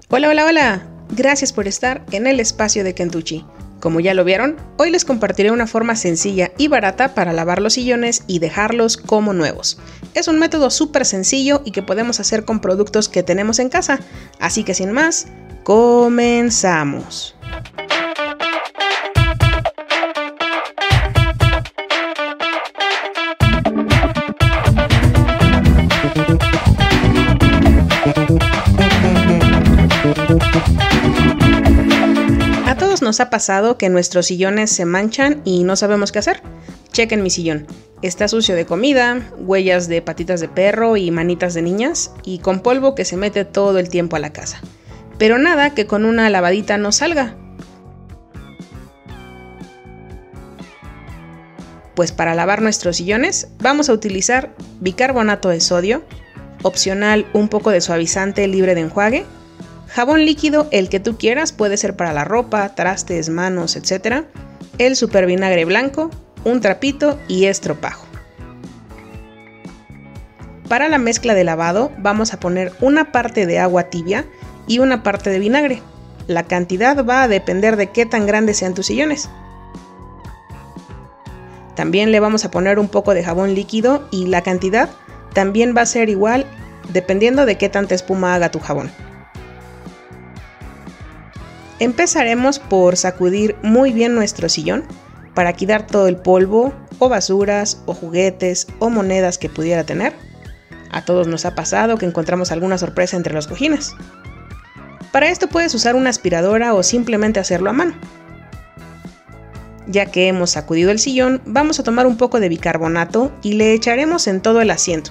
Hola, hola, hola. Gracias por estar en el espacio de Kentuchi. Como ya lo vieron, hoy les compartiré una forma sencilla y barata para lavar los sillones y dejarlos como nuevos. Es un método súper sencillo y que podemos hacer con productos que tenemos en casa. Así que sin más, comenzamos. A todos nos ha pasado que nuestros sillones se manchan y no sabemos qué hacer. Chequen mi sillón. Está sucio de comida, huellas de patitas de perro y manitas de niñas, y con polvo que se mete todo el tiempo a la casa. Pero nada que con una lavadita no salga. Pues para lavar nuestros sillones vamos a utilizar bicarbonato de sodio, opcional un poco de suavizante libre de enjuague, jabón líquido el que tú quieras, puede ser para la ropa, trastes, manos, etc. El super vinagre blanco, un trapito y estropajo. Para la mezcla de lavado vamos a poner una parte de agua tibia y una parte de vinagre. La cantidad va a depender de qué tan grandes sean tus sillones. También le vamos a poner un poco de jabón líquido y la cantidad también va a ser igual dependiendo de qué tanta espuma haga tu jabón. Empezaremos por sacudir muy bien nuestro sillón para quitar todo el polvo o basuras o juguetes o monedas que pudiera tener. A todos nos ha pasado que encontramos alguna sorpresa entre los cojines. Para esto puedes usar una aspiradora o simplemente hacerlo a mano. Ya que hemos sacudido el sillón, vamos a tomar un poco de bicarbonato y le echaremos en todo el asiento.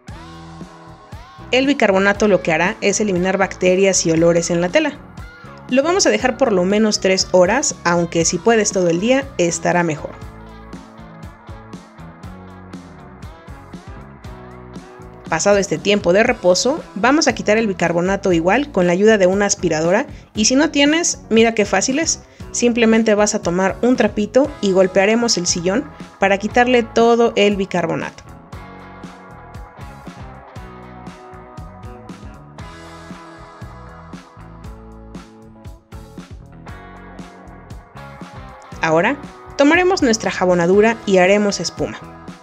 El bicarbonato lo que hará es eliminar bacterias y olores en la tela. Lo vamos a dejar por lo menos 3 horas, aunque si puedes todo el día estará mejor. Pasado este tiempo de reposo, vamos a quitar el bicarbonato igual con la ayuda de una aspiradora, y si no tienes, mira qué fácil es. Simplemente vas a tomar un trapito y golpearemos el sillón para quitarle todo el bicarbonato. Ahora, tomaremos nuestra jabonadura y haremos espuma.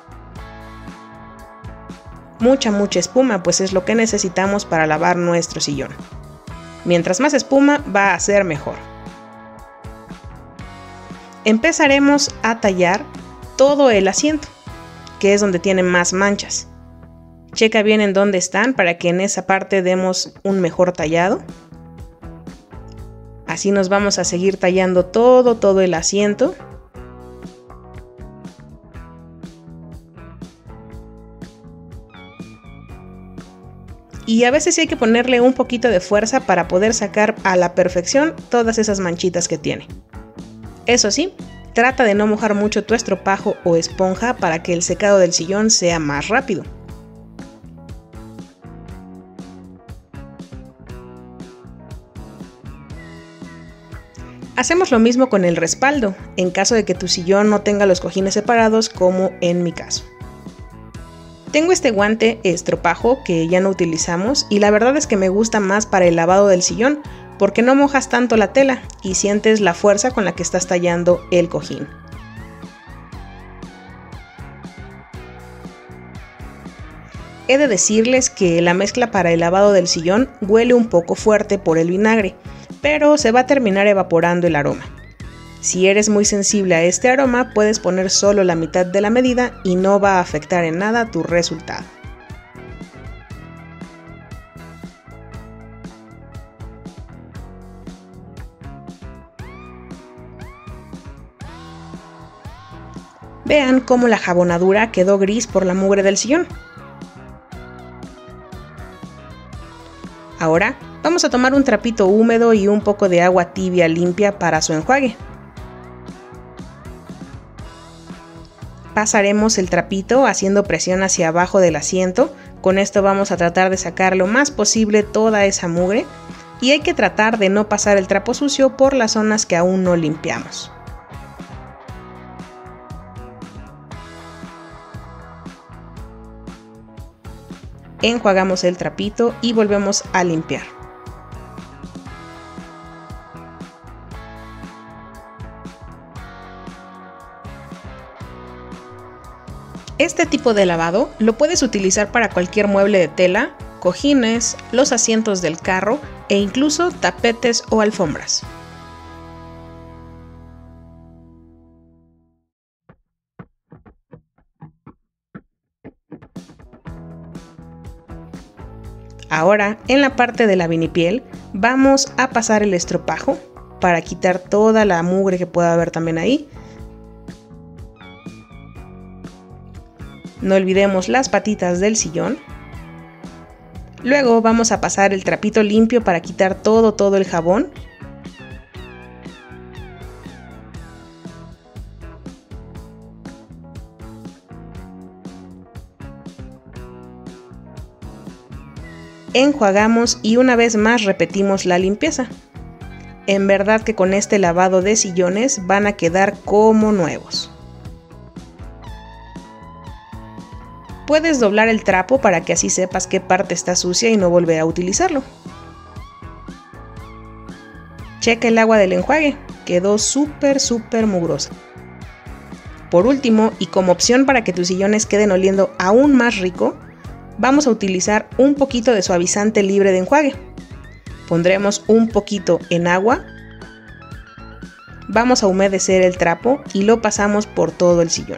Mucha espuma, pues es lo que necesitamos para lavar nuestro sillón. Mientras más espuma, va a ser mejor. Empezaremos a tallar todo el asiento, que es donde tiene más manchas. Checa bien en dónde están para que en esa parte demos un mejor tallado. Así nos vamos a seguir tallando todo el asiento. Y a veces hay que ponerle un poquito de fuerza para poder sacar a la perfección todas esas manchitas que tiene. Eso sí, trata de no mojar mucho tu estropajo o esponja para que el secado del sillón sea más rápido. Hacemos lo mismo con el respaldo, en caso de que tu sillón no tenga los cojines separados, como en mi caso. Tengo este guante estropajo que ya no utilizamos y la verdad es que me gusta más para el lavado del sillón porque no mojas tanto la tela y sientes la fuerza con la que estás tallando el cojín. He de decirles que la mezcla para el lavado del sillón huele un poco fuerte por el vinagre, pero se va a terminar evaporando el aroma. Si eres muy sensible a este aroma, puedes poner solo la mitad de la medida y no va a afectar en nada tu resultado. Vean cómo la jabonadura quedó gris por la mugre del sillón. Ahora vamos a tomar un trapito húmedo y un poco de agua tibia limpia para su enjuague. Pasaremos el trapito haciendo presión hacia abajo del asiento. Con esto vamos a tratar de sacar lo más posible toda esa mugre y hay que tratar de no pasar el trapo sucio por las zonas que aún no limpiamos. Enjuagamos el trapito y volvemos a limpiar. Este tipo de lavado lo puedes utilizar para cualquier mueble de tela, cojines, los asientos del carro e incluso tapetes o alfombras. Ahora, en la parte de la vinipiel, vamos a pasar el estropajo para quitar toda la mugre que pueda haber también ahí. No olvidemos las patitas del sillón. Luego vamos a pasar el trapito limpio para quitar todo el jabón. Enjuagamos y una vez más repetimos la limpieza. En verdad que con este lavado de sillones van a quedar como nuevos. Puedes doblar el trapo para que así sepas qué parte está sucia y no volver a utilizarlo. Checa el agua del enjuague, quedó súper mugrosa. Por último, y como opción para que tus sillones queden oliendo aún más rico, vamos a utilizar un poquito de suavizante libre de enjuague. Pondremos un poquito en agua. Vamos a humedecer el trapo y lo pasamos por todo el sillón.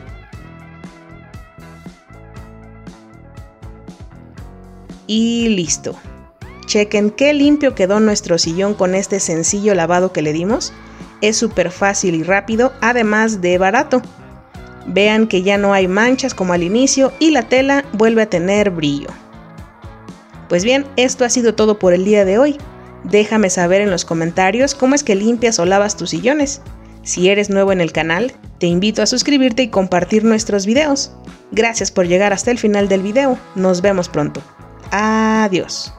Y listo. Chequen qué limpio quedó nuestro sillón con este sencillo lavado que le dimos. Es súper fácil y rápido, además de barato. Vean que ya no hay manchas como al inicio y la tela vuelve a tener brillo. Pues bien, esto ha sido todo por el día de hoy. Déjame saber en los comentarios cómo es que limpias o lavas tus sillones. Si eres nuevo en el canal, te invito a suscribirte y compartir nuestros videos. Gracias por llegar hasta el final del video. Nos vemos pronto. Adiós.